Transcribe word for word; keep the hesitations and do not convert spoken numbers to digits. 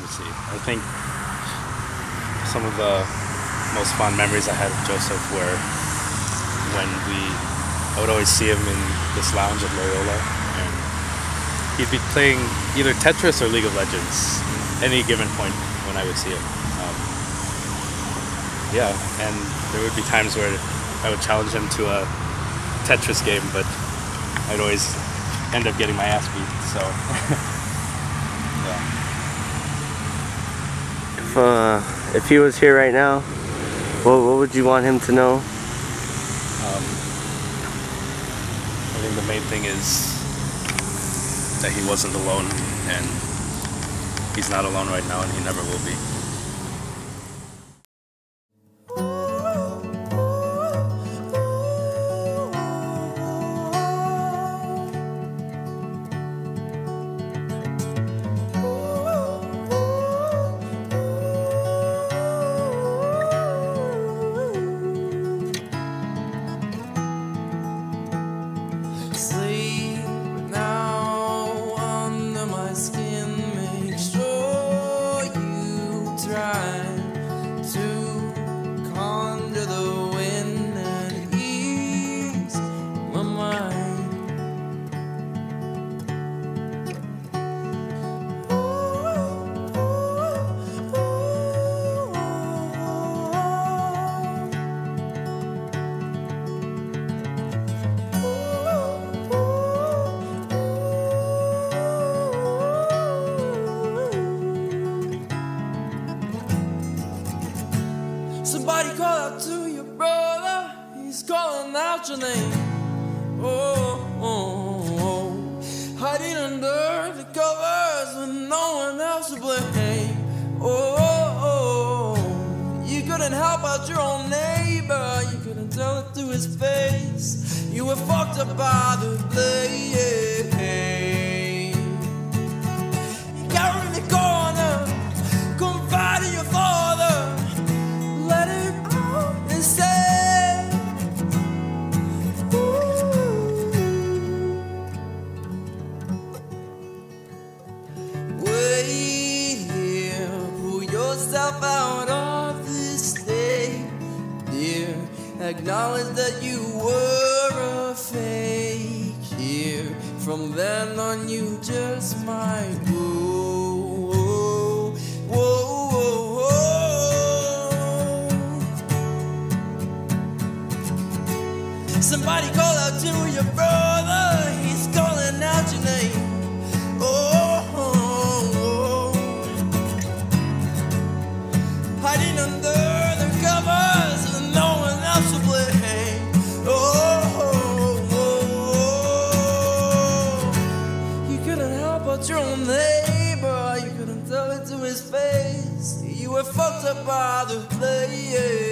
see. I think some of the most fond memories I had of Joseph were when we, I would always see him in this lounge at Loyola, and he'd be playing either Tetris or League of Legends at any given point when I would see him. Um, yeah, and there would be times where I would challenge him to a Tetris game, but I'd always end up getting my ass beat, so yeah. If, uh, if he was here right now, what, what would you want him to know? Um, I think the main thing is that he wasn't alone, and he's not alone right now, and he never will be. Sleep now under my skin. Make sure you try to conjure the wind and ease my mind. Somebody call out to your brother, he's calling out your name. Oh, oh, oh. Hiding under the covers with no one else to blame. Oh, oh, oh. You couldn't help out your own neighbor, you couldn't tell it to his face. You were fucked up by the blame. You got her in the corner, confide in your father. Let it out and say, ooh. Wait here, pull yourself out of this state, dear. Acknowledge that you were a fake here. From then on you just might go. Whoa, whoa, whoa. Somebody call out to your brother, he's calling out your name. Oh, oh, oh. Hiding under the covers with no one else to blame. Oh, oh, oh. You couldn't help but your own neighbor, you couldn't tell it to his face. You were fucked up by the play.